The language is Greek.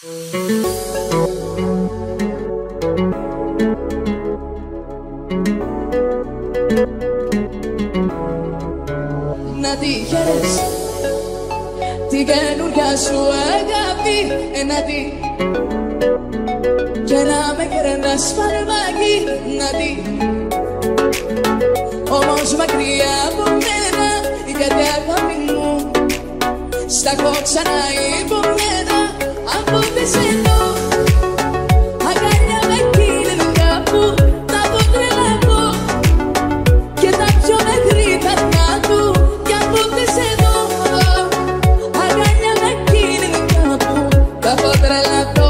Να τη χαίρες την καινούρια σου αγάπη, να τη και να με κερνάς φαρμάκι, να τη όμως μακριά από μένα, γιατί αγάπη μου στα έχω ξανά υπομένα. Από τε σε δω αγκαλιά με κύλινο κάπου, τα πω τρελαθώ και τα πιο νεκρή καρδιά του. Κι από τε σε δω αγκαλιά με κύλινο κάπου, τα πω τρελαθώ.